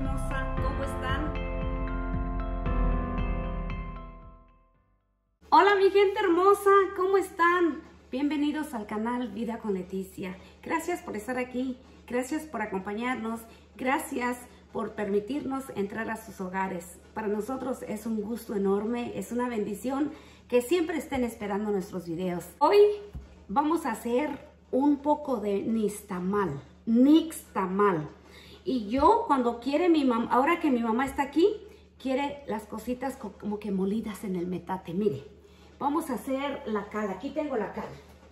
hermosa, ¿cómo están? Hola mi gente hermosa, ¿cómo están? Bienvenidos al canal Vida con Leticia. Gracias por estar aquí, gracias por acompañarnos, gracias por permitirnos entrar a sus hogares. Para nosotros es un gusto enorme, es una bendición que siempre estén esperando nuestros videos. Hoy vamos a hacer un poco de nixtamal. Y yo cuando quiere mi mamá, ahora que mi mamá está aquí, quiere las cositas como que molidas en el metate. Mire, vamos a hacer la cal. Aquí tengo la cal.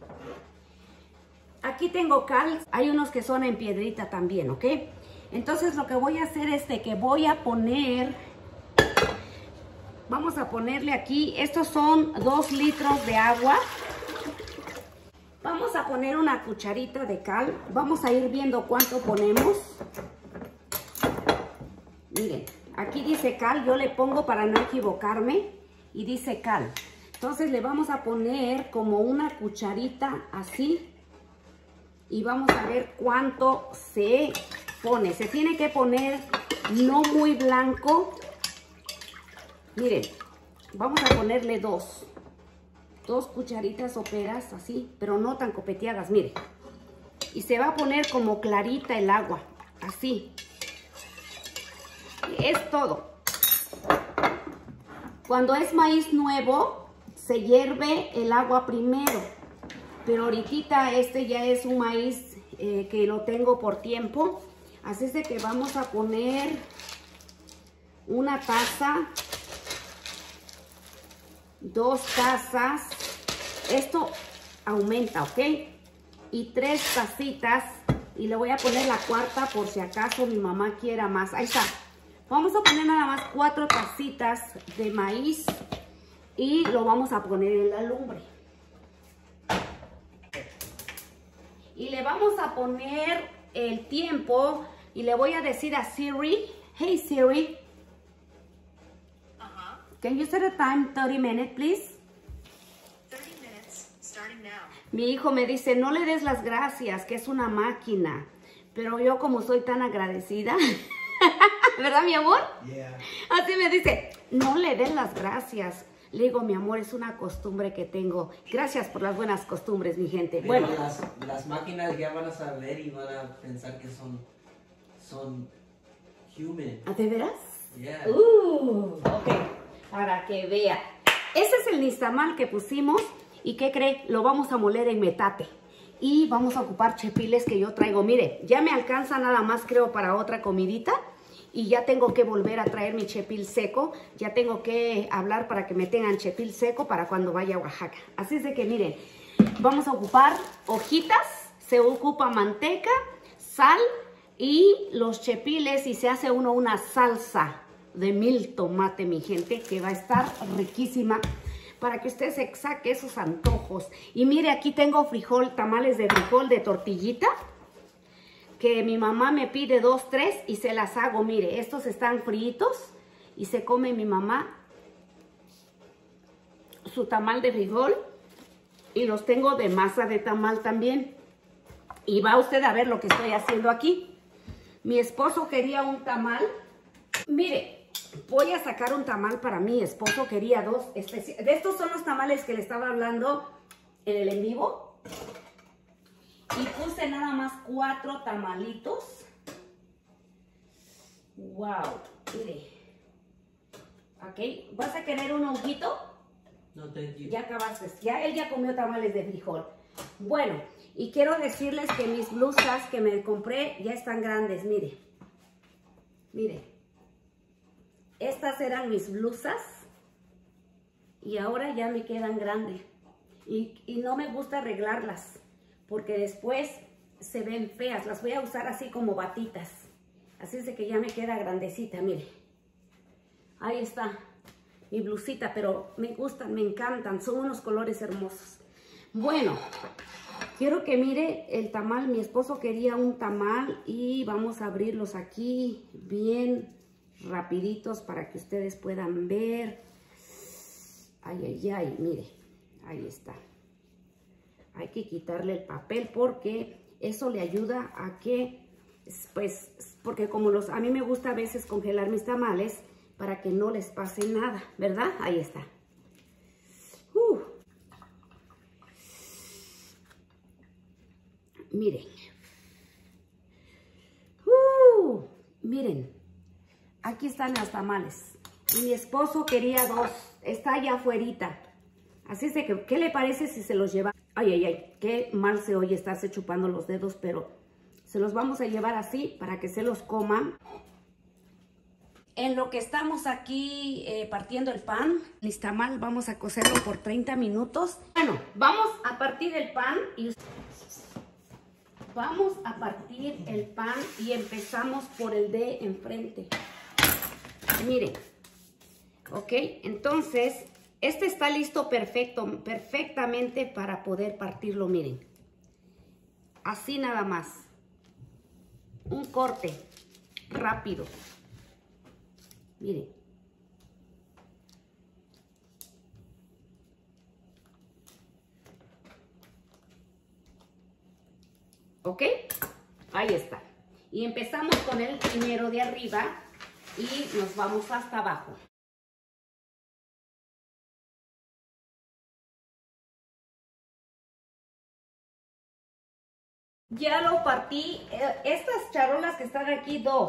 Aquí tengo cal. Hay unos que son en piedrita también, ¿ok? Entonces lo que voy a hacer es de que voy a poner, vamos a ponerle aquí, estos son 2 litros de agua. Vamos a poner una cucharita de cal. Vamos a ir viendo cuánto ponemos. Miren, aquí dice cal, yo le pongo para no equivocarme y dice cal. Entonces le vamos a poner como una cucharita así y vamos a ver cuánto se pone. Se tiene que poner no muy blanco. Miren, vamos a ponerle 2 cucharitas soperas así, pero no tan copeteadas, miren. Y se va a poner como clarita el agua, así. Es todo. Cuando es maíz nuevo, se hierve el agua primero. Pero ahorita este ya es un maíz que lo tengo por tiempo. Así es de que vamos a poner una taza, 2 tazas. Esto aumenta, ¿ok? Y 3 tacitas. Y le voy a poner la 4ª por si acaso mi mamá quiera más. Ahí está. Vamos a poner nada más 4 tacitas de maíz y lo vamos a poner en la lumbre. Y le vamos a poner el tiempo y le voy a decir a Siri, hey Siri, can you set a time 30 minutes, please? 30 minutes, starting now. Mi hijo me dice, no le des las gracias, que es una máquina. Pero yo como soy tan agradecida, ¿verdad, mi amor? Yeah. Así me dice, no le des las gracias. Le digo, mi amor, es una costumbre que tengo. Gracias por las buenas costumbres, mi gente. Pero Bueno, las máquinas ya van a saber y van a pensar que son human. ¿de veras? Yeah. Ok, para que vea. Ese es el nixtamal que pusimos. ¿Y qué cree? Lo vamos a moler en metate. Y vamos a ocupar chepiles que yo traigo. Mire, ya me alcanza nada más, creo, para otra comidita. Y ya tengo que volver a traer mi chepil seco. Ya tengo que hablar para que me tengan chepil seco para cuando vaya a Oaxaca. Así es de que, miren, vamos a ocupar hojitas. Se ocupa manteca, sal y los chepiles. Y se hace uno una salsa de 1000 tomate, mi gente, que va a estar riquísima, para que usted se saque esos antojos. Y mire, aquí tengo frijol, tamales de frijol de tortillita, que mi mamá me pide 2, 3 y se las hago. Mire, estos están fritos y se come mi mamá su tamal de frijol. Y los tengo de masa de tamal también. Y va usted a ver lo que estoy haciendo aquí. Mi esposo quería un tamal. Mire, voy a sacar un tamal para mi esposo. Quería 2 especiales. De estos son los tamales que le estaba hablando en el en vivo. Y puse nada más 4 tamalitos. Wow, mire. Ok, ¿vas a querer un juguito? No, thank you. Ya acabaste. Él ya comió tamales de frijol. Bueno, y quiero decirles que mis blusas que me compré ya están grandes. Mire. Mire. Estas eran mis blusas. Y ahora ya me quedan grandes. Y no me gusta arreglarlas, porque después se ven feas. Las voy a usar así como batitas. Así es de que ya me queda grandecita, mire. Ahí está mi blusita, pero me gustan, me encantan. Son unos colores hermosos. Bueno, quiero que mire el tamal. Mi esposo quería un tamal y vamos a abrirlos aquí bien rapiditos para que ustedes puedan ver. Ay, ay, ay, mire. Ahí está. Hay que quitarle el papel porque eso le ayuda a que pues, porque como a mí me gusta a veces congelar mis tamales para que no les pase nada, ¿verdad? Ahí está. Miren. Miren. Aquí están los tamales. Y mi esposo quería 2. Está allá afuerita. Así es de que, ¿qué le parece si se los lleva? Ay, ay, ay. Qué mal se oye estarse chupando los dedos, pero se los vamos a llevar así para que se los coman. En lo que estamos aquí partiendo el pan, el tamal, vamos a cocerlo por 30 minutos. Bueno, vamos a partir el pan y... Vamos a partir el pan y empezamos por el de enfrente. Miren, ok, entonces este está listo perfectamente para poder partirlo, miren. Así nada más. Un corte rápido. Miren. ¿Ok? Ahí está. Y empezamos con el primero de arriba y nos vamos hasta abajo. Ya lo partí. Estas charolas que están aquí, 2.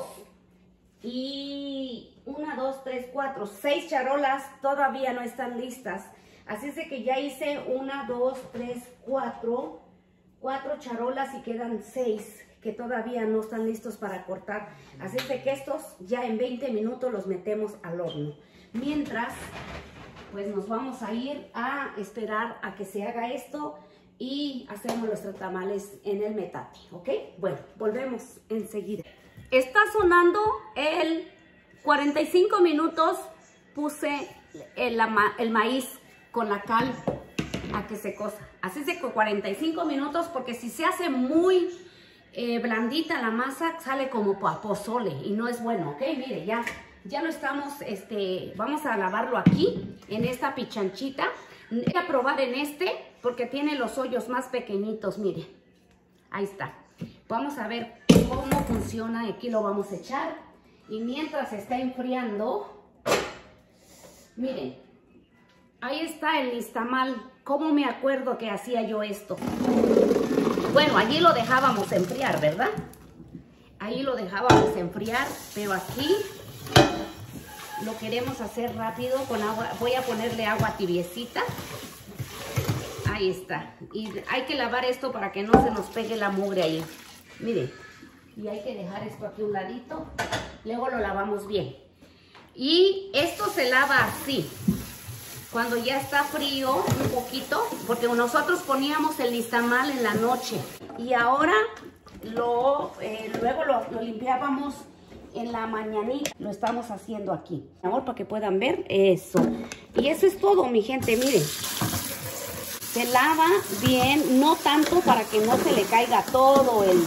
Y 1, 2, 3, 4, 6 charolas todavía no están listas. Así es de que ya hice 1, 2, 3, 4 charolas y quedan 6 que todavía no están listos para cortar. Así es de que estos ya en 20 minutos los metemos al horno. Mientras, pues nos vamos a ir a esperar a que se haga esto y hacemos nuestros tamales en el metate, ¿ok? Bueno, volvemos enseguida. Está sonando el 45 minutos, puse el maíz con la cal a que se cosa. Así es de 45 minutos, porque si se hace muy blandita la masa, sale como a pozole y no es bueno, ¿ok? Mire, ya lo estamos, vamos a lavarlo aquí, en esta pichanchita. Voy a probar en porque tiene los hoyos más pequeñitos, mire. Ahí está. Vamos a ver cómo funciona. Aquí lo vamos a echar. Y mientras está enfriando, miren, ahí está el nixtamal. ¿Cómo me acuerdo que hacía yo esto? Bueno, allí lo dejábamos enfriar, ¿verdad? Ahí lo dejábamos enfriar, pero aquí lo queremos hacer rápido con agua. Voy a ponerle agua tibiecita. Ahí está. Y hay que lavar esto para que no se nos pegue la mugre ahí. Miren. Y hay que dejar esto aquí a un ladito. Luego lo lavamos bien. Y esto se lava así. Cuando ya está frío un poquito. Porque nosotros poníamos el nixtamal en la noche. Y ahora luego lo limpiábamos en la mañanita. Lo estamos haciendo aquí. Ahora para que puedan ver eso. Y eso es todo, mi gente. Miren. Se lava bien, no tanto para que no se le caiga todo el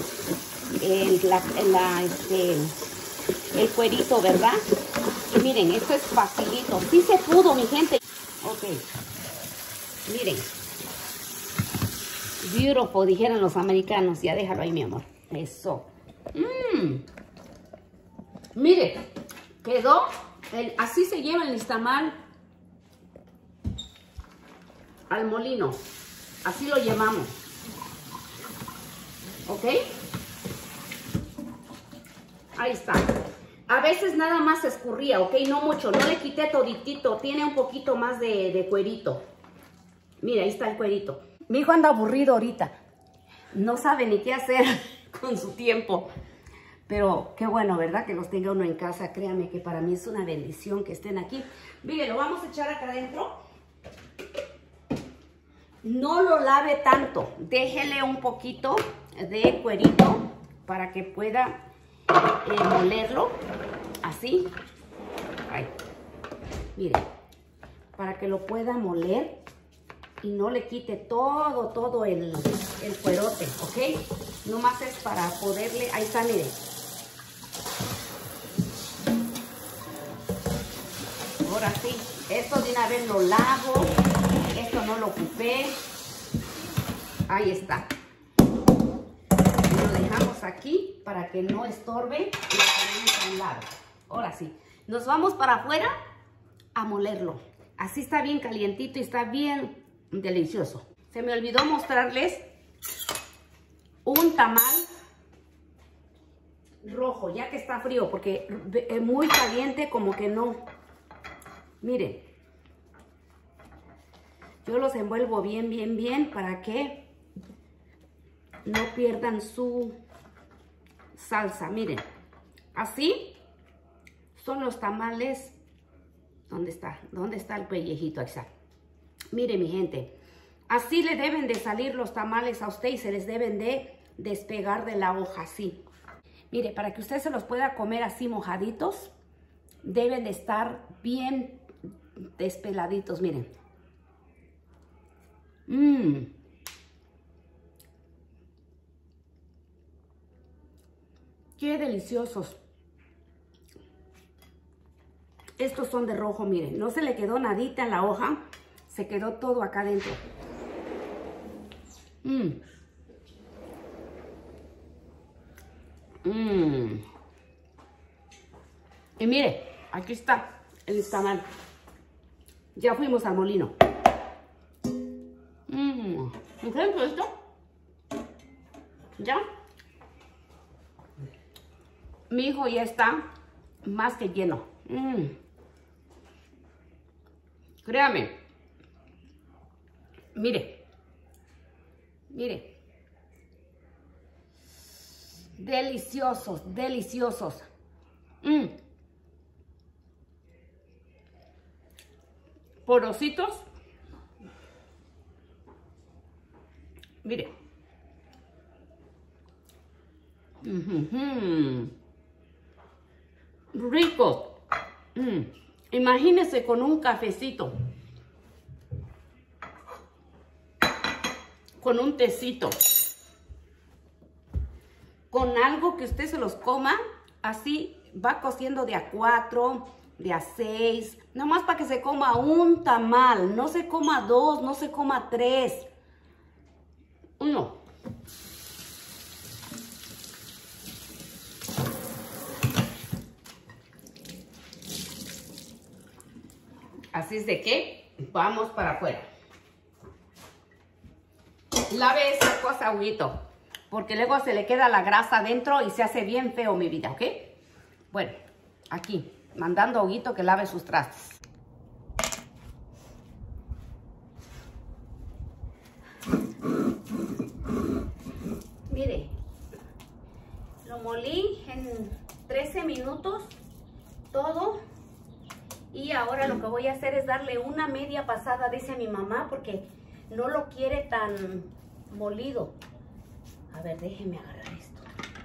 cuerito, ¿verdad? Y miren, esto es facilito. Sí se pudo, mi gente. Ok. Miren. Beautiful, dijeron los americanos. Ya déjalo ahí, mi amor. Eso. Mire, quedó. Así se lleva el nixtamal al molino, así lo llevamos, ¿ok? Ahí está. A veces nada más se escurría, ¿ok? No mucho, no le quité toditito, tiene un poquito más de cuerito. Mira, ahí está el cuerito. Mi hijo anda aburrido ahorita, no sabe ni qué hacer con su tiempo. Pero qué bueno, ¿verdad? Que los tenga uno en casa, créanme que para mí es una bendición que estén aquí. Miren, lo vamos a echar acá adentro. No lo lave tanto, déjele un poquito de cuerito para que pueda molerlo, así. Ay, miren, para que lo pueda moler y no le quite todo el cuerote, ¿ok? Nomás es para poderle, ahí está, miren. Ahora sí, esto de una vez lo lavo. Esto no lo ocupé. Ahí está. Lo dejamos ponemos aquí para que no estorbe y lo ponemos a un lado. Ahora sí, nos vamos para afuera a molerlo. Así está bien calientito y está bien delicioso. Se me olvidó mostrarles un tamal rojo, ya que está frío, porque es muy caliente, como que no. Miren, yo los envuelvo bien, bien, bien para que no pierdan su salsa. Miren, así son los tamales. ¿Dónde está? ¿Dónde está el pellejito? Ahí está. Mire, mi gente, así le deben de salir los tamales a usted y se les deben de despegar de la hoja, así. Mire, para que usted se los pueda comer así mojaditos, deben de estar bien despeladitos, miren. ¡Qué deliciosos! Estos son de rojo, miren. No se le quedó nadita en la hoja. Se quedó todo acá adentro. Y mire, aquí está el tamal. Ya fuimos al molino. ¿Me quedan con esto? ¿Ya? Mi hijo ya está más que lleno. Créame. Mire. Mire. Deliciosos, deliciosos. Porositos. Mire. Ricos. Imagínese con un cafecito. Con un tecito. Con algo que usted se los coma, así va cociendo de a 4, de a 6, nomás para que se coma un tamal, no se coma 2, no se coma 3, 1. Así es de que vamos para afuera. Lave esa cosa, Huguito, porque luego se le queda la grasa adentro y se hace bien feo, mi vida, ¿ok? Bueno, aquí, mandando a Huguito que lave sus trastes. Mire, lo molí en 13 minutos, todo. Y ahora lo que voy a hacer es darle una media pasada, dice mi mamá, porque no lo quiere tan molido. A ver, déjeme agarrar esto.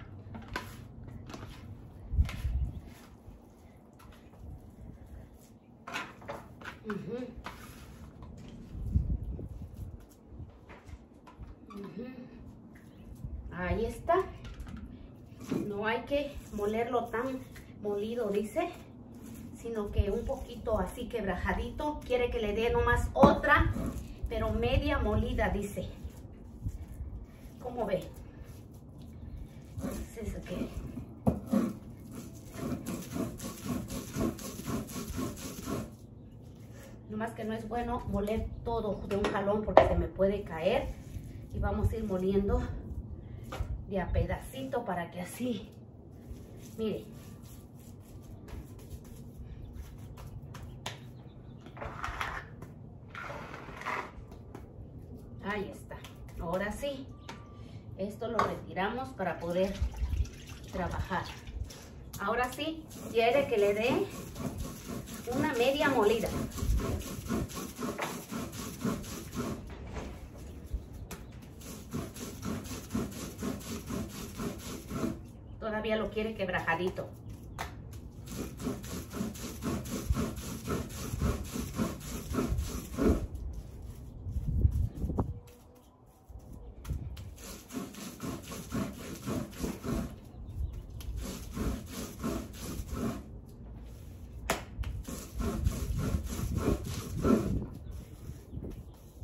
Ahí está. No hay que molerlo tan molido, dice, sino que un poquito así quebrajadito. Quiere que le dé nomás otra, pero media molida, dice. ¿Cómo ve? Es eso que... Nomás que no es bueno moler todo de un jalón porque se me puede caer. Y vamos a ir moliendo de a pedacito para que así, mire. Ahí está. Ahora sí, esto lo retiramos para poder trabajar. Ahora sí, quiere que le dé una media molida. Todavía lo quiere quebrajadito.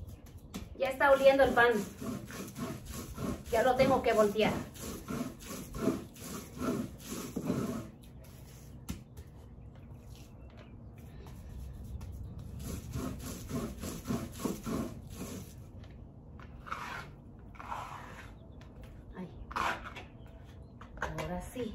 Ya está oliendo el pan. Ya lo tengo que voltear. así.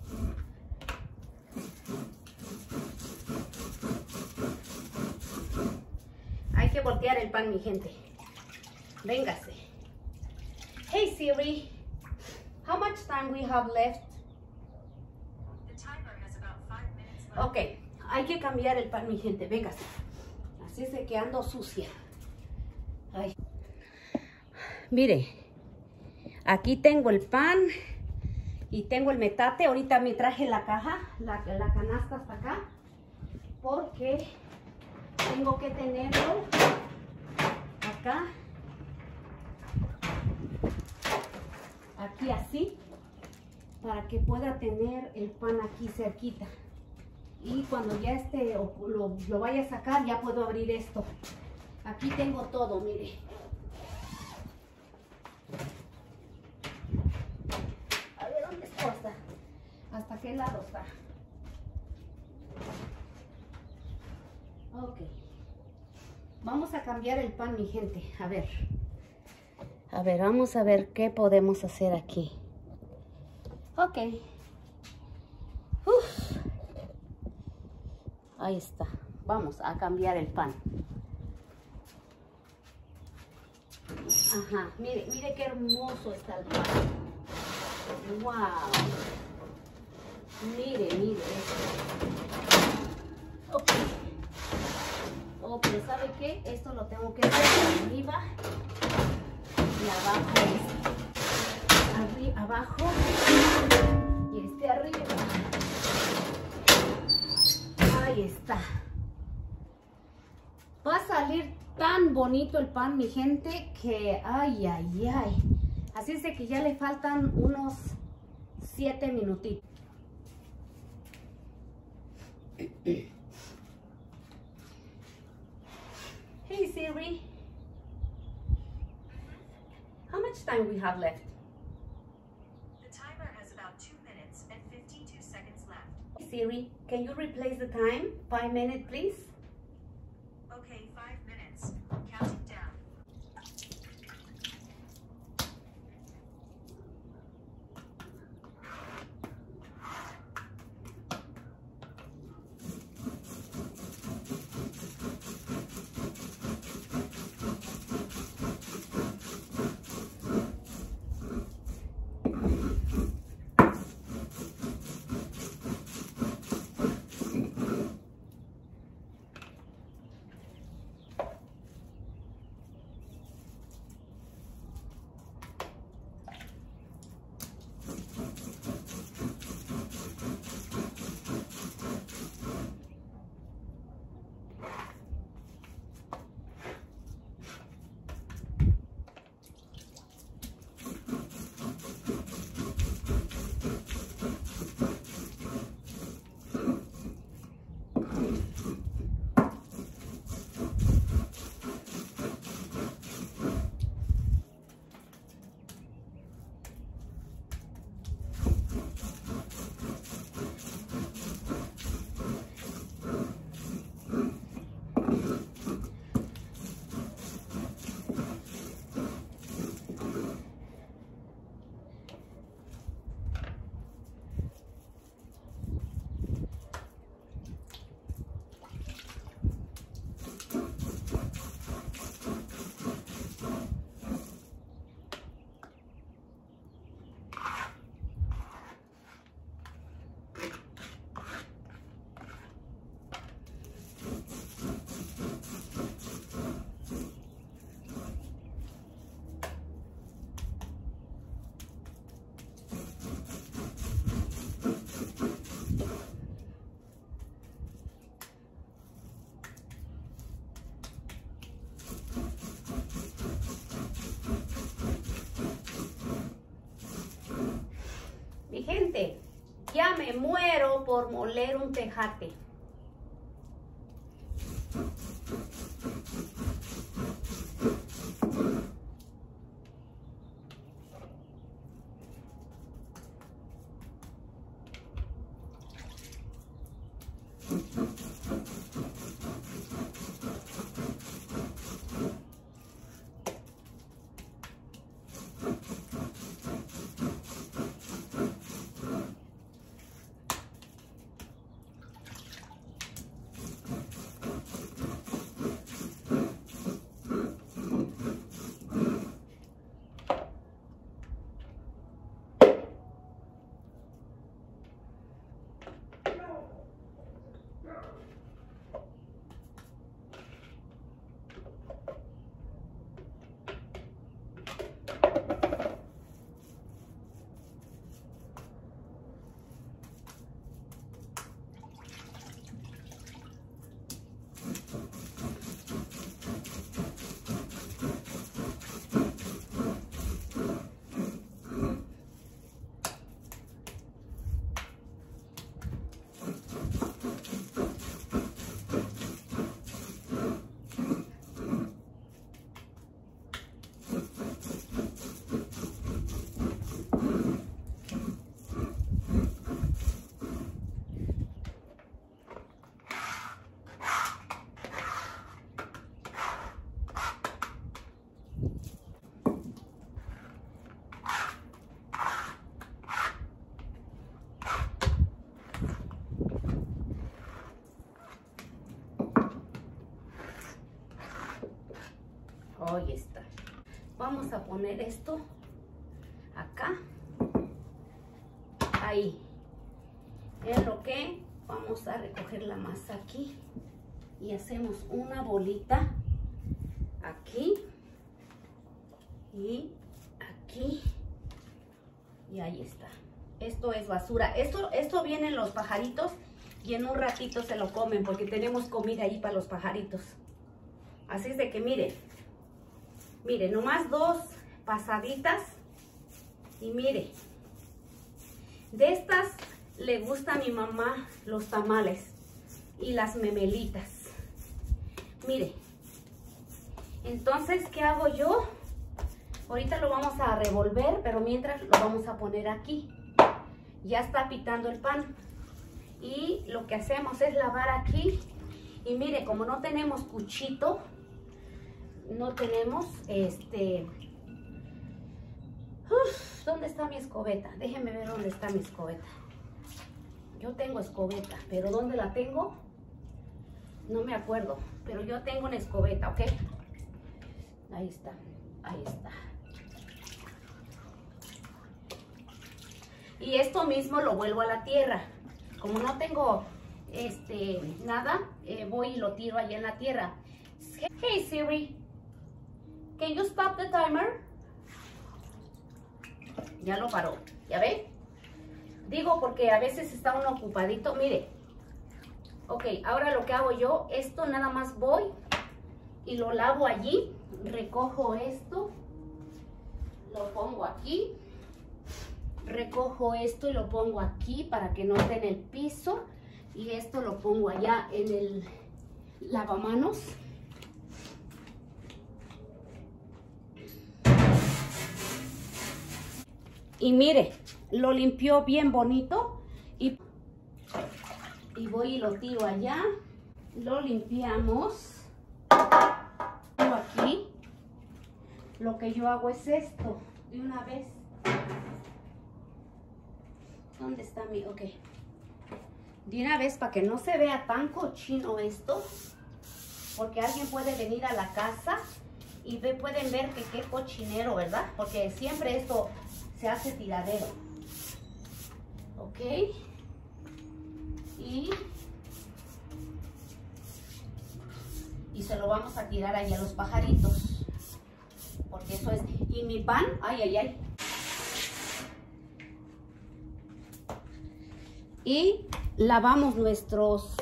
Hay que voltear el pan, mi gente. Véngase. Hey Siri, how much time we have left? The timer has about 5 minutes left. Ok, hay que cambiar el pan, mi gente. Véngase. Así se que ando sucia. Ay. Mire, aquí tengo el pan y tengo el metate. Ahorita me traje la caja, la canasta hasta acá, porque tengo que tenerlo acá, aquí así, para que pueda tener el pan aquí cerquita. Y cuando ya esté, lo vaya a sacar, ya puedo abrir esto. Aquí tengo todo, mire. A ver, ¿dónde está? ¿Hasta qué lado está? Ok. Vamos a cambiar el pan, mi gente. A ver, vamos a ver qué podemos hacer aquí. Ok. Uf. Ahí está. Vamos a cambiar el pan. Ajá. Mire, mire qué hermoso está el pan. Wow. Mire, mire esto. Ok. Oh, pero ¿sabe qué? Esto lo tengo que hacer arriba y abajo. Abajo y este arriba. Ahí está. Va a salir tan bonito el pan, mi gente, que ay, ay, ay. Así es de que ya le faltan unos 7 minutitos. Hey Siri, how much time we have left? The timer has about 2 minutes and 52 seconds left. Siri, can you replace the time? 5 minutes, please. Okay, 5 minutes. Counting down. Mi gente, ya me muero por moler un tejate. Ahí está. Vamos a poner esto acá. Ahí. En lo que vamos a recoger la masa aquí. Y hacemos una bolita aquí. Y aquí. Y ahí está. Esto es basura. Esto vienen los pajaritos y en un ratito se lo comen porque tenemos comida ahí para los pajaritos. Así es de que mire, nomás 2 pasaditas y mire, de estas le gusta a mi mamá los tamales y las memelitas. Mire, entonces, ¿qué hago yo? Ahorita lo vamos a revolver, pero mientras lo vamos a poner aquí. Ya está pitando el pan. Y lo que hacemos es lavar aquí. Y mire, como no tenemos cuchito, no tenemos ¿dónde está mi escobeta? Déjenme ver dónde está mi escobeta. Yo tengo escobeta, pero ¿dónde la tengo? No me acuerdo, pero yo tengo una escobeta, ¿ok? Ahí está, ahí está. Y esto mismo lo vuelvo a la tierra. Como no tengo nada, voy y lo tiro allá en la tierra. Hey Siri, can you stop the timer? Ya lo paró, ¿ya ve? Digo porque a veces está uno ocupadito. Mire, ok, ahora lo que hago yo, esto nada más voy y lo lavo allí. Recojo esto, lo pongo aquí. Recojo esto y lo pongo aquí para que no esté en el piso. Y esto lo pongo allá en el lavamanos. Y mire, lo limpió bien bonito. Y voy y lo tiro allá. Lo limpiamos. Aquí. Lo que yo hago es esto. De una vez. ¿Dónde está mi? Ok. De una vez para que no se vea tan cochino esto. Porque alguien puede venir a la casa y pueden ver que qué cochinero, ¿verdad? Porque siempre esto se hace tiradero. Ok. Y se lo vamos a tirar ahí a los pajaritos. Porque eso es. Y mi pan, ay, ay, ay. Y lavamos nuestros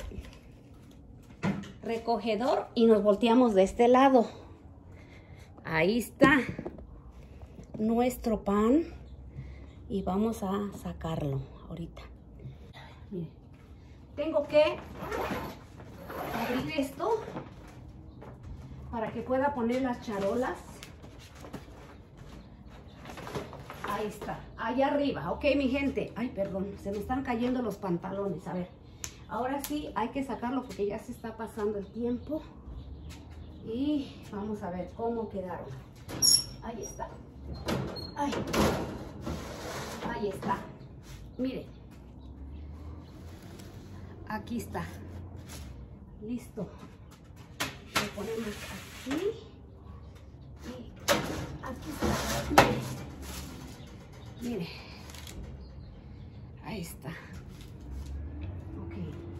recogedor y nos volteamos de este lado. Ahí está nuestro pan y vamos a sacarlo ahorita. Miren, tengo que abrir esto para que pueda poner las charolas. Ahí está, allá arriba, ok mi gente. Ay, perdón, se me están cayendo los pantalones. A ver, ahora sí hay que sacarlo porque ya se está pasando el tiempo. Y vamos a ver cómo quedaron. Ahí está. Ay, ahí está. Miren. Aquí está. Listo. Lo ponemos aquí. Y aquí está. Miren. Mire, ahí está. Ok.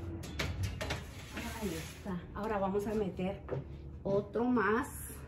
Ahí está. Ahora vamos a meter otro más.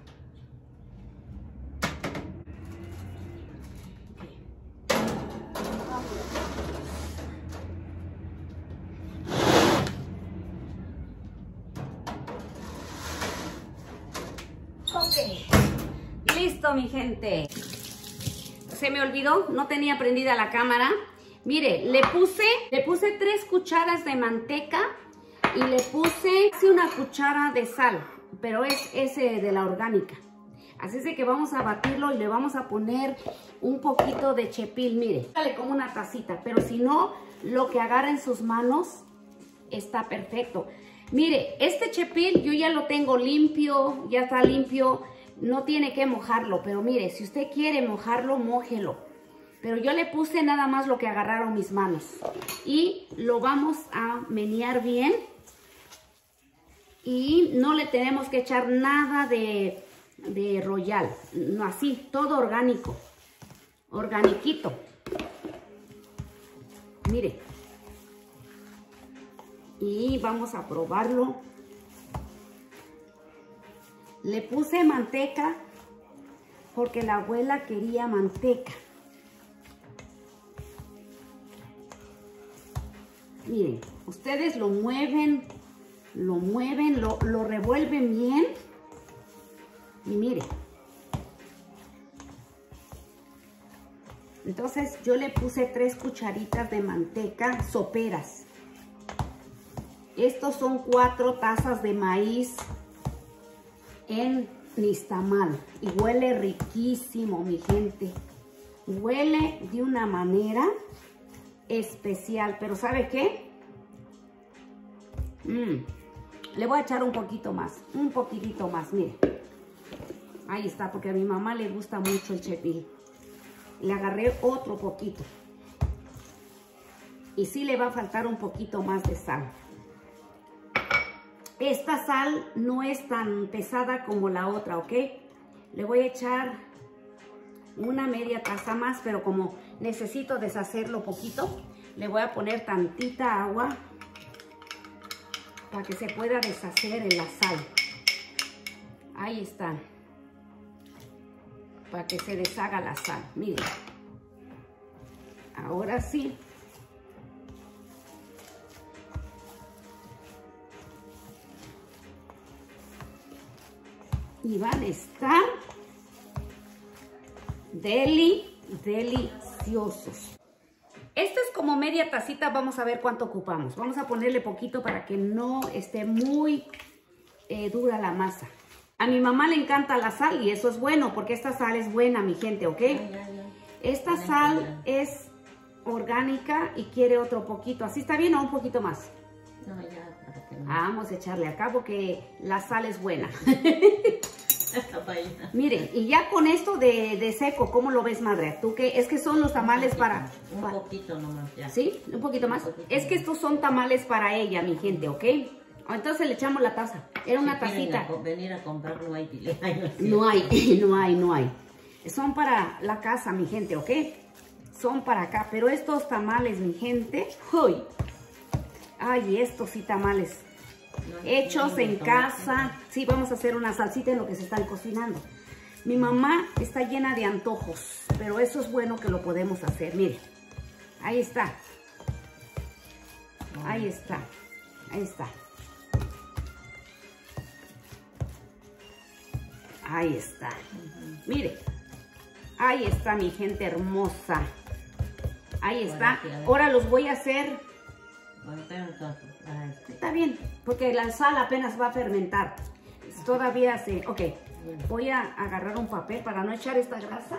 Ok. Listo, mi gente. Se me olvidó, no tenía prendida la cámara. Mire, le puse 3 cucharas de manteca y le puse una cuchara de sal, pero es ese de la orgánica. Así es de que vamos a batirlo y le vamos a poner un poquito de chepil, mire. Sale como una tacita, pero si no, lo que agarra en sus manos está perfecto. Mire, este chepil yo ya lo tengo limpio, ya está limpio. No tiene que mojarlo, pero mire, si usted quiere mojarlo, mójelo. Pero yo le puse nada más lo que agarraron mis manos. Y lo vamos a menear bien. Y no le tenemos que echar nada de de Royal. No, así, todo orgánico. Organiquito. Mire. Y vamos a probarlo. Le puse manteca porque la abuela quería manteca. Miren, ustedes lo mueven, lo revuelven bien. Y miren. Entonces yo le puse 3 cucharitas de manteca soperas. Estos son 4 tazas de maíz en nixtamal. Y huele riquísimo, mi gente. Huele de una manera especial. Pero ¿sabe qué? Le voy a echar un poquito más. Un poquitito más, mire. Ahí está, porque a mi mamá le gusta mucho el chepil. Le agarré otro poquito. Y sí le va a faltar un poquito más de sal. Esta sal no es tan pesada como la otra, ¿ok? Le voy a echar una media taza más, pero como necesito deshacerlo poquito, le voy a poner tantita agua para que se pueda deshacer en la sal. Ahí está. Para que se deshaga la sal. Miren. Ahora sí. Y van a estar deliciosos. Esto es como media tacita. Vamos a ver cuánto ocupamos. Vamos a ponerle poquito para que no esté muy dura la masa. A mi mamá le encanta la sal y eso es bueno porque esta sal es buena, mi gente, ¿ok? Esta sal es orgánica y quiere otro poquito. ¿Así está bien o un poquito más? No, ya, para que no. Vamos a echarle acá porque la sal es buena. Miren, y ya con esto de seco, ¿cómo lo ves, madre? ¿Tú qué? Es que son los tamales para... Un poquito nomás, ya. ¿Sí? ¿Un poquito más? Un poquito Es que estos son tamales para ella, mi gente, ¿ok? Entonces le echamos la taza. Era una tacita. Venir a comprar no hay. No hay. Son para la casa, mi gente, ¿ok? Son para acá. Pero estos tamales, mi gente, ¡uy! Ay, estos sí tamales. Hechos en casa. Sí, vamos a hacer una salsita en lo que se están cocinando. Mi mamá está llena de antojos, pero eso es bueno que lo podemos hacer. Mire, ahí está. Ahí está. Ahí está. Ahí está. Mire. Ahí está, mi gente hermosa. Ahí está. Ahora los voy a hacer. Está bien, porque la sal apenas va a fermentar. Todavía se... Ok, voy a agarrar un papel para no echar esta grasa.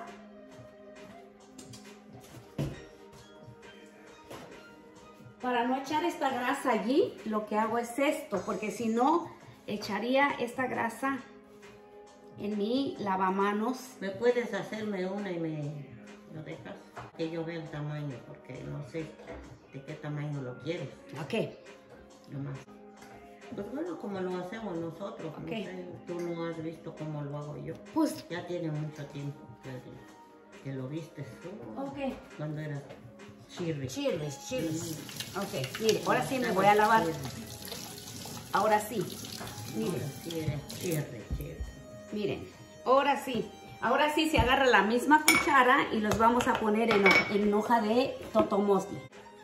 Para no echar esta grasa allí, lo que hago es esto, porque si no, echaría esta grasa en mi lavamanos. ¿Me puedes hacerme una y me lo dejas? Que yo vea el tamaño, porque no sé de qué tamaño lo quieres. Ok. Nomás. Pues bueno, como lo hacemos nosotros. Ok. No sé, tú no has visto cómo lo hago yo. Pues, Ya tiene mucho tiempo que lo viste tú. ok. Cuando eras chirri. Chirris. Ok, mire, ahora sí me voy a lavar. Ahora sí. Miren. Sí, eres chirri. Miren, ahora sí se agarra la misma cuchara y los vamos a poner en hoja de totomosli.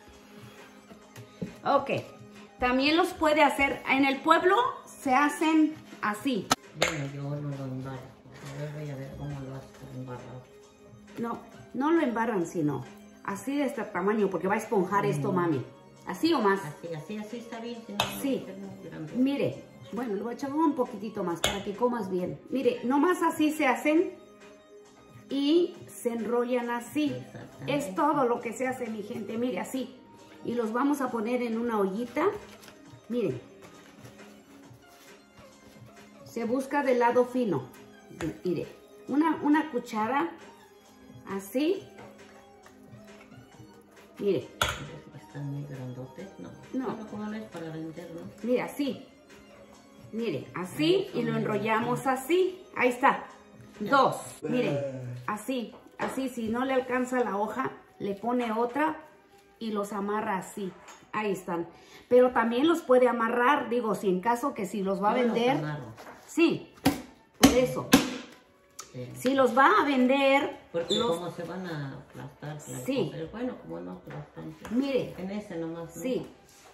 Ok, también los puede hacer, en el pueblo se hacen así. Bueno, yo no lo embarro. A ver, voy a ver cómo lo haces embarrado. No lo embarran, sino así de este tamaño, porque va a esponjar esto, mami. ¿Así o más? Así está bien. Sí, mire. Bueno, le voy a echar un poquitito más para que comas bien. Mire, nomás así se hacen y se enrollan así. Es todo lo que se hace, mi gente. Mire, así. Y los vamos a poner en una ollita. Miren. Se busca del lado fino. Mire, una cuchara así. Mire. Están muy grandotes, ¿no? No. Bueno, como no es para vender, ¿no? Mire, así. Mire, así y lo enrollamos así. Ahí está. 2. Mire, así, así. Si no le alcanza la hoja, le pone otra y los amarra así. Ahí están. Pero también los puede amarrar, digo, si en caso que si los va a vender. Sí, por eso. Sí. Si los va a vender. Porque como se van a aplastar. Sí. Bueno, como no aplastan. Mire. En ese nomás. ¿No? Sí.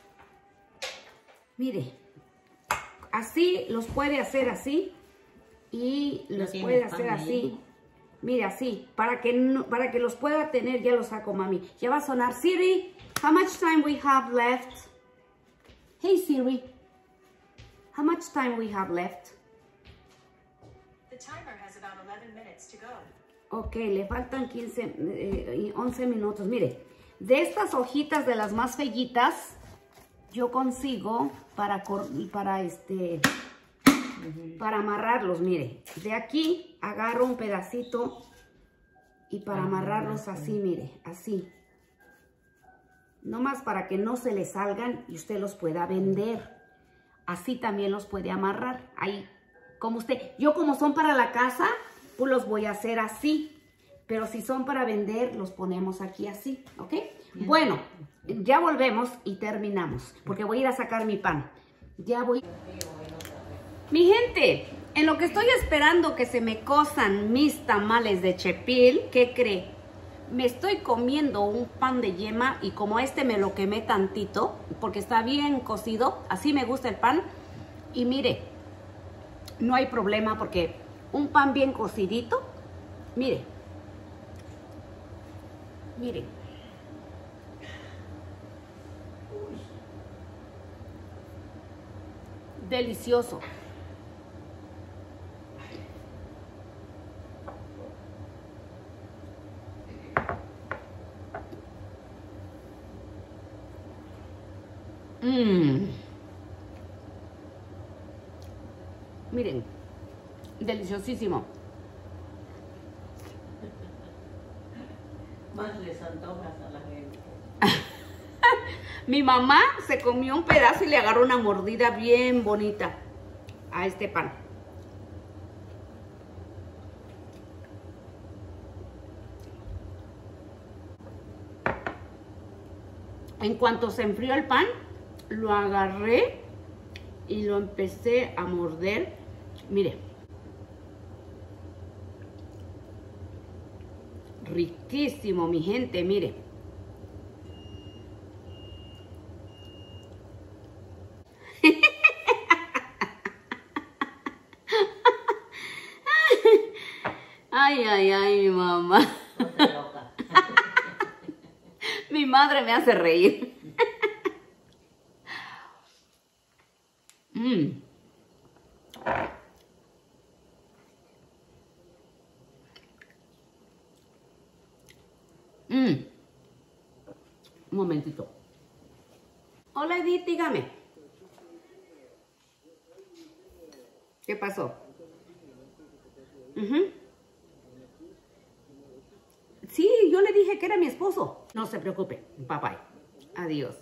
Mire. Así los puede hacer así. Y los puede hacer así. Mire, así. Para que los pueda tener, ya los saco, mami. Ya va a sonar. Siri, how much time we have left? Hey, Siri. How much time we have left? The timer has about 11 minutes to go. Ok, le faltan 11 minutos. Mire, de estas hojitas de las más fellitas, yo consigo para amarrarlos. Mire, de aquí agarro un pedacito y para amarrarlos así, mire, así. Nomás para que no se le salgan y usted los pueda vender. Así también los puede amarrar. Ahí, como usted. Yo como son para la casa, pues los voy a hacer así. Pero si son para vender, los ponemos aquí así, ¿ok? Bien. Bueno, ya volvemos y terminamos. Porque voy a ir a sacar mi pan. Ya voy. Mi gente, en lo que estoy esperando que se me cosan mis tamales de chepil, ¿qué cree? Me estoy comiendo un pan de yema y como me lo quemé tantito, porque está bien cocido, así me gusta el pan. Y mire, no hay problema porque un pan bien cocidito, mire, mire. Delicioso. Miren, deliciosísimo. Más les antojas a la gente. Mi mamá se comió un pedazo y le agarró una mordida bien bonita a este pan. En cuanto se enfrió el pan, lo agarré y lo empecé a morder. Mire. Riquísimo, mi gente, mire. Ay, ay, ay, mi mamá. Mi madre me hace reír. Un momentito. Hola, Edith, dígame. ¿Qué pasó? Sí, yo le dije que era mi esposo. No se preocupe, papá. Adiós.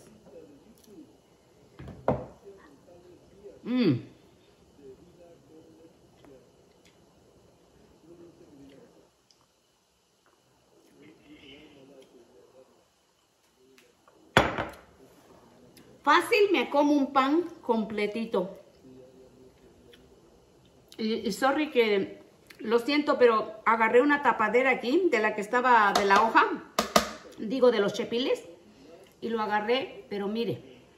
Fácil, me como un pan completito. Y sorry que lo siento, pero agarré una tapadera aquí de la que estaba de la hoja, digo de los chepiles, y lo agarré, pero mire.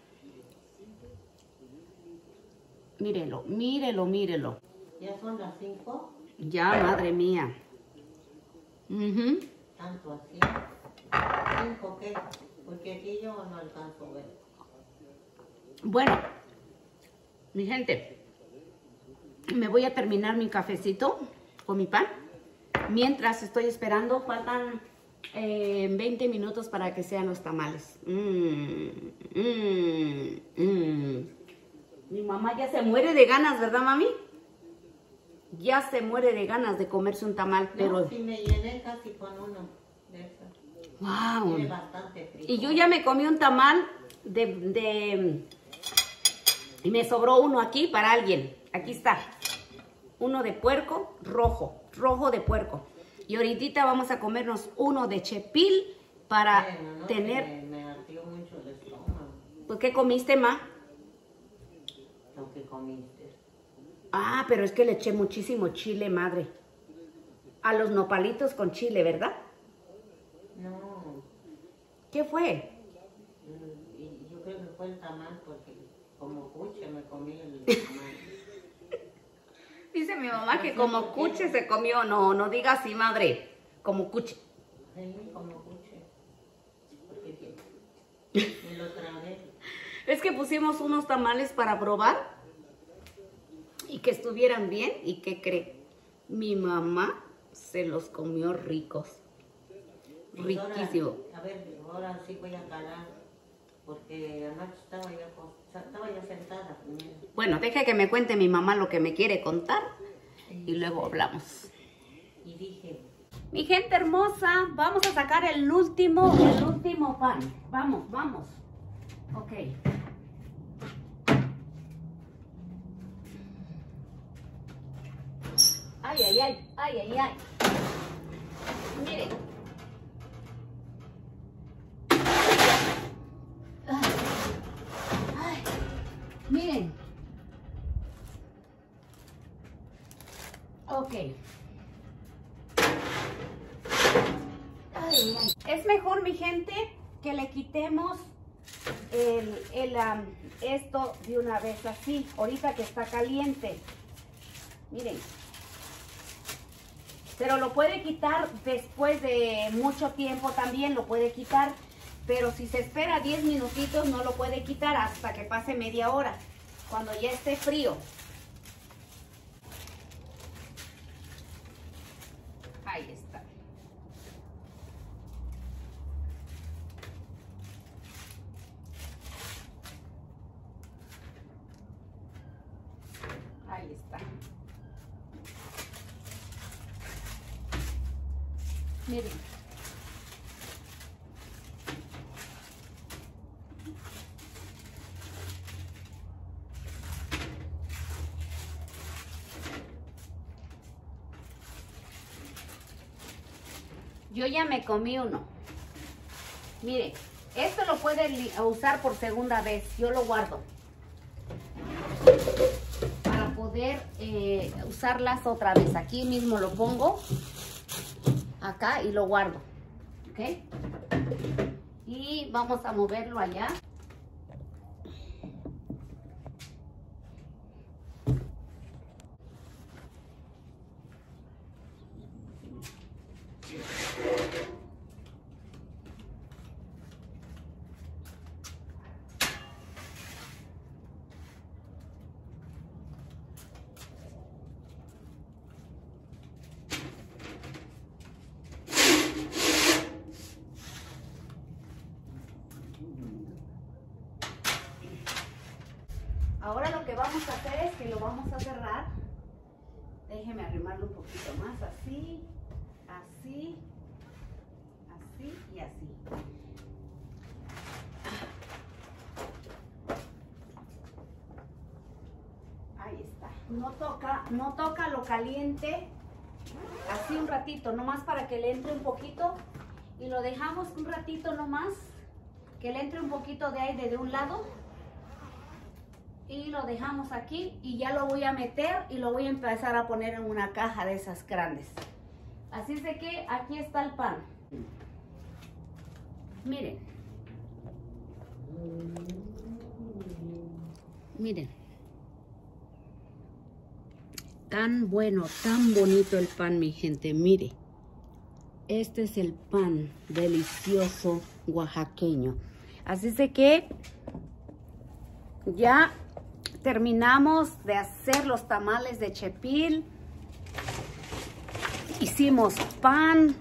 Mírelo, mírelo, mírelo. ¿Ya son las 5? Ya, madre mía. Tanto así. ¿5 qué? Porque aquí yo no alcanzo a ver. Bueno, mi gente, me voy a terminar mi cafecito con mi pan. Mientras estoy esperando, faltan 20 minutos para que sean los tamales. Mi mamá ya se muere de ganas, ¿verdad, mami? Ya se muere de ganas de comerse un tamal, pero... No, si me llené casi con uno de esas. ¡Wow! Tiene bastante frío. Y yo ya me comí un tamal de Y me sobró uno aquí para alguien. Aquí está. Uno de puerco rojo. Rojo de puerco. Y ahorita vamos a comernos uno de chepil para Bueno, no, tener... Me ardió mucho el estómago. Pues, ¿qué comiste, ma? Lo que comiste. Ah, pero es que le eché muchísimo chile, madre. A los nopalitos con chile, ¿verdad? No. ¿Qué fue? Y yo creo que fue el tamal porque como cuche me comí el tamal. Dice mi mamá que como cuche se comió. No, no diga así, madre. Como cuche. Sí, como cuche. Porque me lo tragué. Es que pusimos unos tamales para probar y que estuvieran bien. ¿Y qué cree? Mi mamá se los comió ricos. Pues ahora, Riquísimo. a ver, ahora sí voy a calar. Porque anoche estaba ya sentada primero. Bueno, deje que me cuente mi mamá lo que me quiere contar y luego hablamos. Y dije, Mi gente hermosa, vamos a sacar el último pan. Vamos, vamos. Ok. Ay, ay, ay, ay, ay, ay. Miren. Ay, miren. Ok. Ay, ay. Es mejor, mi gente, que le quitemos esto de una vez así, ahorita que está caliente. Miren. Pero lo puede quitar después de mucho tiempo también, lo puede quitar. Pero si se espera 10 minutitos, no lo puede quitar hasta que pase media hora, cuando ya esté frío. Ahí está. Ahí está. Miren. Yo ya me comí uno. Mire, esto lo puede usar por segunda vez. Yo lo guardo para poder usarlas otra vez. Aquí mismo lo pongo acá y lo guardo. ¿Ok? Y vamos a moverlo allá. Ahora lo que vamos a hacer es que lo vamos a cerrar. Déjeme arrimarlo un poquito más, así, así, así y así. Ahí está. No toca lo caliente, así un ratito, nomás para que le entre un poquito. Y lo dejamos un ratito nomás, que le entre un poquito de aire de un lado. Y lo dejamos aquí y ya lo voy a meter y lo voy a empezar a poner en una caja de esas grandes. Así es de que aquí está el pan. Miren. Miren. Tan bueno, tan bonito el pan, mi gente. Mire. Este es el pan delicioso oaxaqueño. Así es de que ya terminamos de hacer los tamales de chepil. Hicimos pan.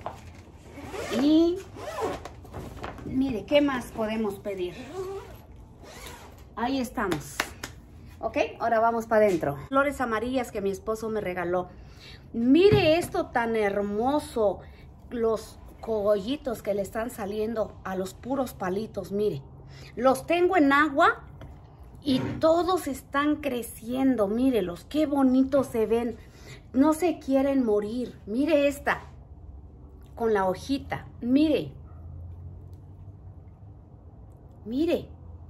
Y mire, ¿qué más podemos pedir? Ahí estamos. Ok, ahora vamos para adentro. Flores amarillas que mi esposo me regaló. Mire esto tan hermoso. Los cogollitos que le están saliendo a los puros palitos, mire. Los tengo en agua Y todos están creciendo, mírelos, qué bonitos se ven. No se quieren morir. Mire esta, con la hojita, mire. Mire.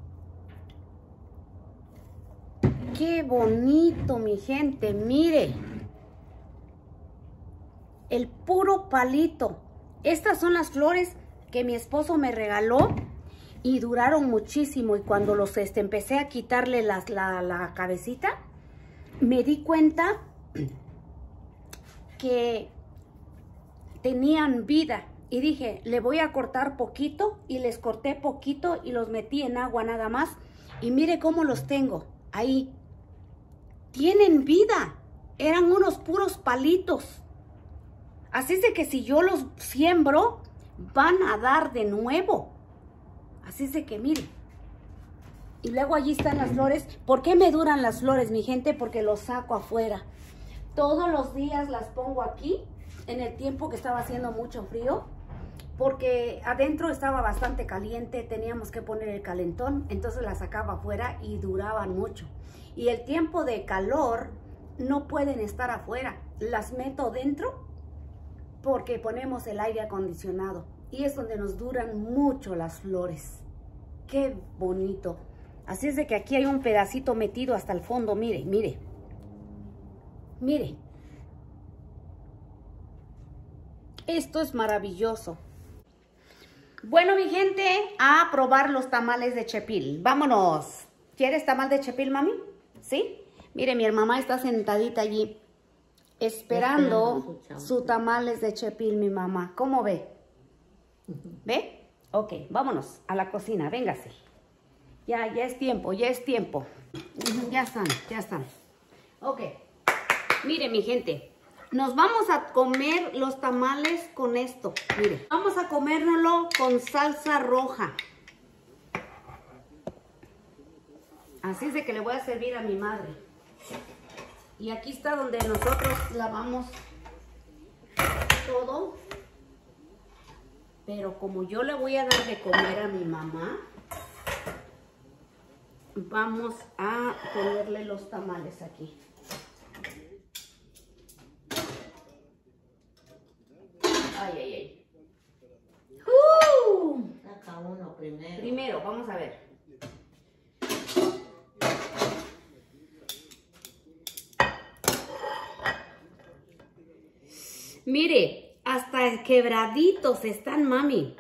Qué bonito, mi gente, mire. El puro palito. Estas son las flores que mi esposo me regaló y duraron muchísimo. Y cuando los empecé a quitarle la cabecita, me di cuenta que tenían vida. Y dije, le voy a cortar poquito, y les corté poquito y los metí en agua nada más. Y mire cómo los tengo ahí. Tienen vida. Eran unos puros palitos. Así es de que si yo los siembro, van a dar de nuevo. Así es de que mire. Y luego allí están las flores. ¿Por qué me duran las flores, mi gente? Porque los saco afuera. Todos los días las pongo aquí, en el tiempo que estaba haciendo mucho frío. Porque adentro estaba bastante caliente, teníamos que poner el calentón. Entonces las sacaba afuera y duraban mucho. Y el tiempo de calor no pueden estar afuera. Las meto dentro porque ponemos el aire acondicionado. Y es donde nos duran mucho las flores. ¡Qué bonito! Así es de que aquí hay un pedacito metido hasta el fondo. Mire, mire. Mire. Esto es maravilloso. Bueno, mi gente, a probar los tamales de chepil. ¡Vámonos! ¿Quieres tamal de chepil, mami? ¿Sí? Mire, mi mamá está sentadita allí esperando su tamales de chepil, mi mamá. ¿Cómo ve? ¿Ve? Ok, vámonos a la cocina, véngase. Ya es tiempo, ya es tiempo. Ya están, ya están. Ok, mire, mi gente, nos vamos a comer los tamales con esto. Mire, vamos a comérnoslo con salsa roja. Así es de que le voy a servir a mi madre. Y aquí está donde nosotros lavamos todo. Pero como yo le voy a dar de comer a mi mamá, vamos a ponerle los tamales aquí. Ay, ay, ay. Saca uno primero. Primero, vamos a ver. Mire, hasta quebraditos están, mami.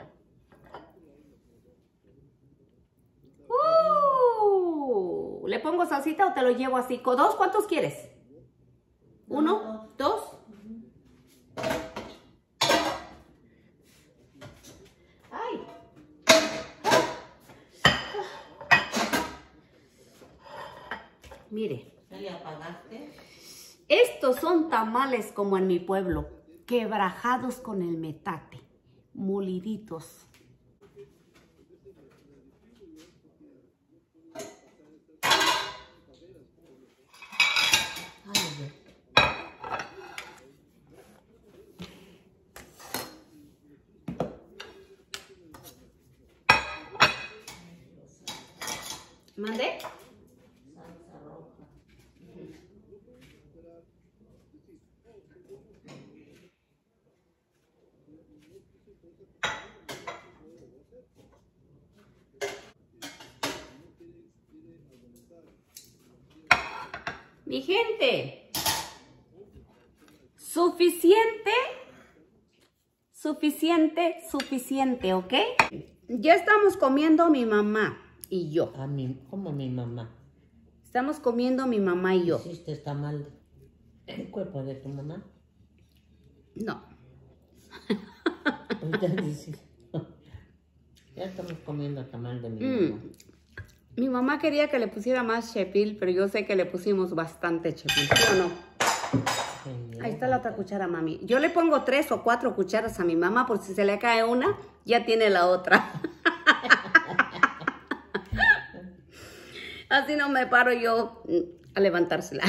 ¿Le pongo salsita o te lo llevo así? ¿Con dos? ¿Cuántos quieres? ¿Uno? ¿Dos? ¡Ay! Mire. ¿Ya le apagaste? Estos son tamales como en mi pueblo, quebrajados con el metate, moliditos. ¿Mandé? Salsa roja. Mi gente, suficiente, ¿ok? Ya estamos comiendo mi mamá y yo. A mí, como mi mamá. Estamos comiendo mi mamá y yo. ¿Hiciste tamal el cuerpo de tu mamá? No. Ahorita dices, ya estamos comiendo tamal de mi mamá. Mi mamá quería que le pusiera más chepil, pero yo sé que le pusimos bastante chepil, ¿sí o no? Genial. Ahí está la otra cuchara, mami. Yo le pongo 3 o 4 cucharas a mi mamá, por si se le cae una, ya tiene la otra. Así no me paro yo a levantársela.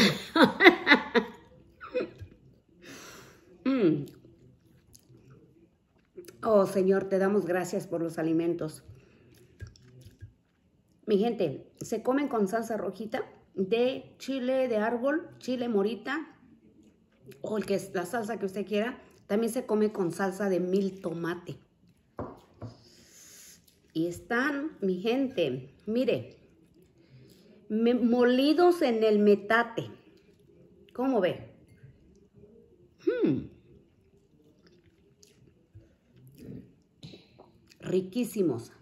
Oh, Señor, te damos gracias por los alimentos. Mi gente, se comen con salsa rojita de chile de árbol, chile morita o el que es la salsa que usted quiera. También se come con salsa de mil tomate. Y están, mi gente, mire, molidos en el metate. ¿Cómo ve? Riquísimos.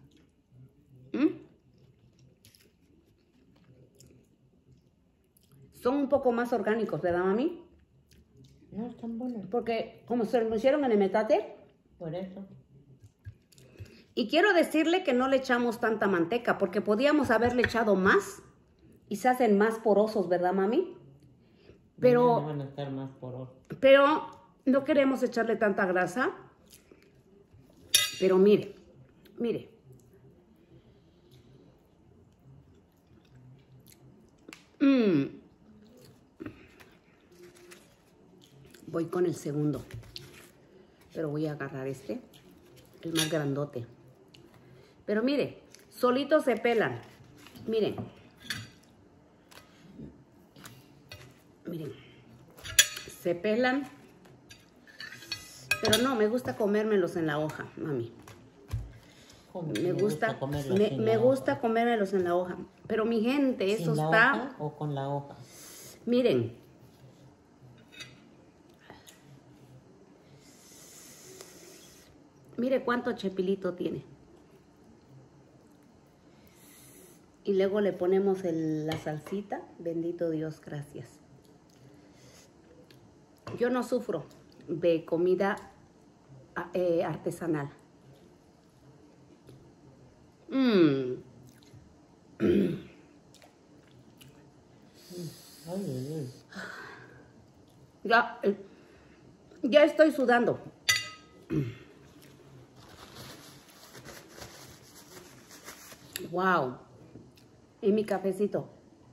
Son un poco más orgánicos, ¿verdad, mami? No, están buenos. Porque como se lo hicieron en el metate. Por eso. Y quiero decirle que no le echamos tanta manteca, porque podíamos haberle echado más y se hacen más porosos, ¿verdad, mami? Pero, van a estar más porosos. Pero no queremos echarle tanta grasa. Pero mire, mire. Voy con el segundo. Pero voy a agarrar este, el más grandote. Pero mire, solitos se pelan. Miren. Miren. Se pelan. Pero no, me gusta comérmelos en la hoja, mami. Me gusta comérmelos en la hoja. Pero mi gente, eso ¿Sin la está... hoja o con la hoja? Miren. Mire cuánto chepilito tiene. Y luego le ponemos la salsita. Bendito Dios, gracias. Yo no sufro de comida artesanal. Ya estoy sudando. Wow. Y mi cafecito.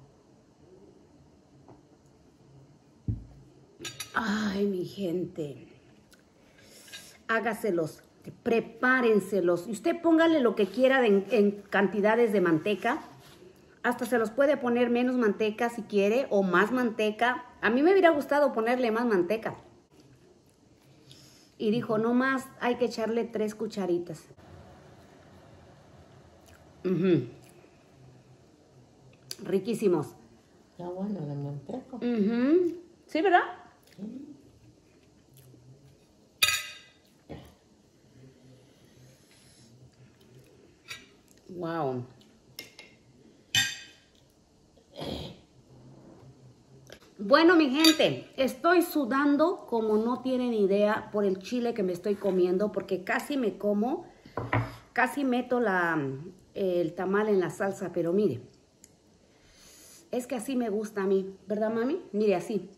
Ay, mi gente. Hágaselos, prepárenselos. Y usted póngale lo que quiera en cantidades de manteca. Hasta se los puede poner menos manteca si quiere o más manteca. A mí me hubiera gustado ponerle más manteca. Y dijo, no más, hay que echarle 3 cucharitas. Riquísimos. Está bueno de manteca. ¿Sí, verdad? Sí. Wow. Bueno, mi gente, estoy sudando como no tienen idea por el chile que me estoy comiendo, porque casi me como, casi meto el tamal en la salsa, pero mire, es que así me gusta a mí, ¿verdad, mami? Mire, así.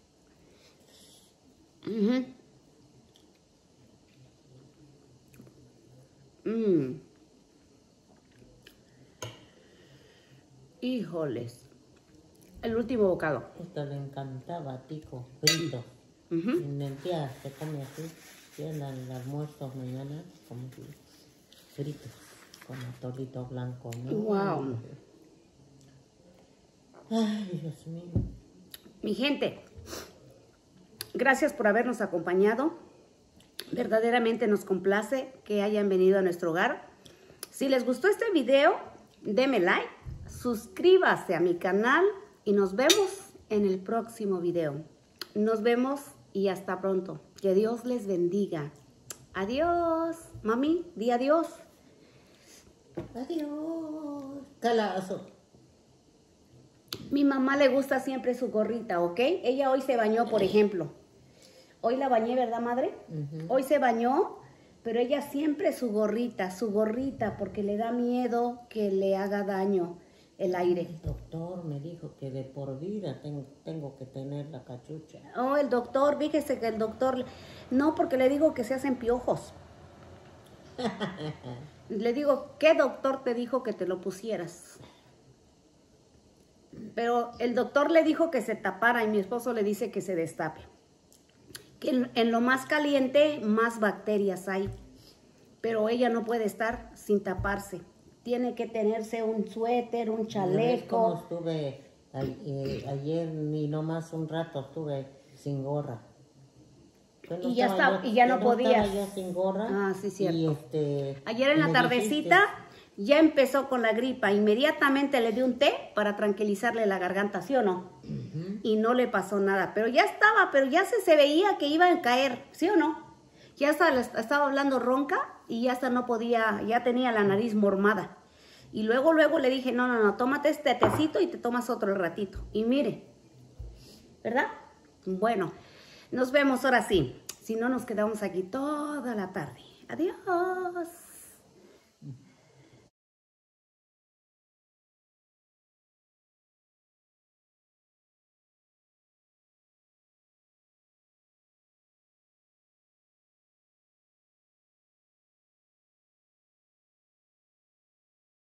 Híjoles. El último bocado. Esto le encantaba a Tico, frito. Sin mentira, se come así. Tiene el almuerzo mañana, como que frito, con atolito blanco, ¿no? Wow. Ay, Dios mío. Mi gente, gracias por habernos acompañado. Verdaderamente nos complace que hayan venido a nuestro hogar. Si les gustó este video, denme like, suscríbase a mi canal y nos vemos en el próximo video. Nos vemos y hasta pronto. Que Dios les bendiga. Adiós. Mami, di adiós. Adiós. Calazo. Mi mamá le gusta siempre su gorrita, ¿ok? Ella hoy se bañó, por ejemplo. Hoy la bañé, ¿verdad, madre? Hoy se bañó, pero ella siempre su gorrita, porque le da miedo que le haga daño el aire. El doctor me dijo que de por vida tengo que tener la cachucha. Oh, el doctor, fíjese que el doctor... No, porque le digo que se hacen piojos. Le digo, ¿qué doctor te dijo que te lo pusieras? Pero el doctor le dijo que se tapara y mi esposo le dice que se destape. Que en lo más caliente, más bacterias hay. Pero ella no puede estar sin taparse. tiene que tenerse un suéter, un ¿Ya ves cómo chaleco. estuve ayer ni nomás un rato estuve sin gorra? Pues Y ya estaba está- y ya no estaba podías. yo sin gorra. Ah, sí, cierto. Y Ayer en la me tardecita dijiste, ya empezó con la gripa. Inmediatamente le di un té para tranquilizarle la garganta, ¿sí o no? Y no le pasó nada. Pero ya estaba, pero ya se veía que iba a caer, ¿sí o no? Ya estaba hablando ronca y ya hasta no podía, ya tenía la nariz mormada. Y luego le dije, no, tómate este tecito y te tomas otro el ratito. Y mire, ¿verdad? Bueno, nos vemos ahora sí. Si no, nos quedamos aquí toda la tarde. Adiós.